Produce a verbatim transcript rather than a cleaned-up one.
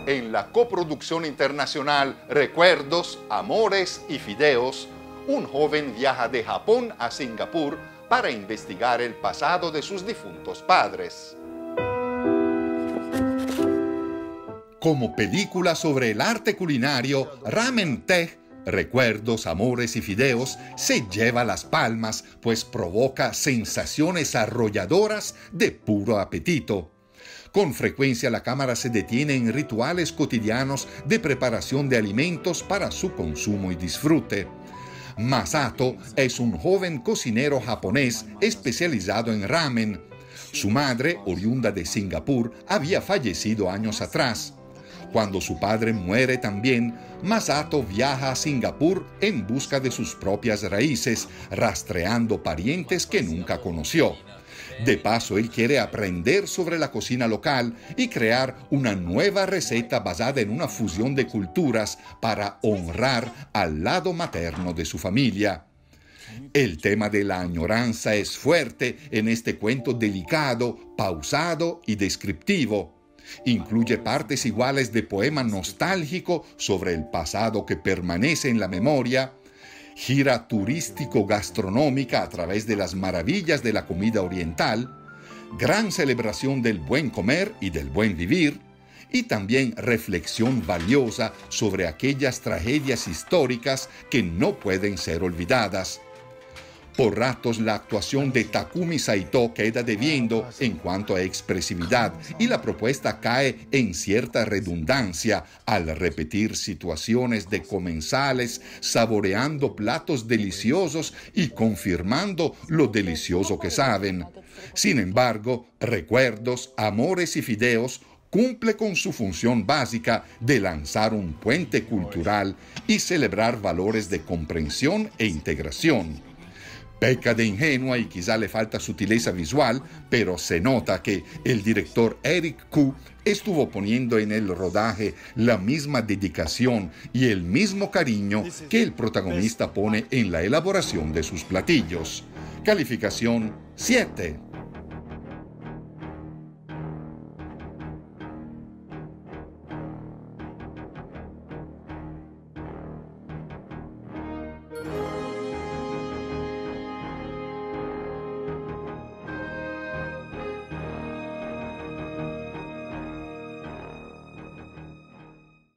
en la coproducción internacional Recuerdos, Amores y Fideos, un joven viaja de Japón a Singapur para investigar el pasado de sus difuntos padres. Como película sobre el arte culinario, Ramen Tech, Recuerdos, Amores y Fideos, se lleva las palmas, pues provoca sensaciones arrolladoras de puro apetito. Con frecuencia la cámara se detiene en rituales cotidianos de preparación de alimentos para su consumo y disfrute. Masato es un joven cocinero japonés especializado en ramen. Su madre, oriunda de Singapur, había fallecido años atrás. Cuando su padre muere también, Masato viaja a Singapur en busca de sus propias raíces, rastreando parientes que nunca conoció. De paso, él quiere aprender sobre la cocina local y crear una nueva receta basada en una fusión de culturas para honrar al lado materno de su familia. El tema de la añoranza es fuerte en este cuento delicado, pausado y descriptivo. Incluye partes iguales de poema nostálgico sobre el pasado que permanece en la memoria, gira turístico-gastronómica a través de las maravillas de la comida oriental, gran celebración del buen comer y del buen vivir, y también reflexión valiosa sobre aquellas tragedias históricas que no pueden ser olvidadas. Por ratos la actuación de Takumi Saito queda debiendo en cuanto a expresividad y la propuesta cae en cierta redundancia al repetir situaciones de comensales saboreando platos deliciosos y confirmando lo delicioso que saben. Sin embargo, Recuerdos, Amores y Fideos cumple con su función básica de lanzar un puente cultural y celebrar valores de comprensión e integración. Peca de ingenua y quizá le falta sutileza visual, pero se nota que el director Eric Koo estuvo poniendo en el rodaje la misma dedicación y el mismo cariño que el protagonista pone en la elaboración de sus platillos. Calificación siete.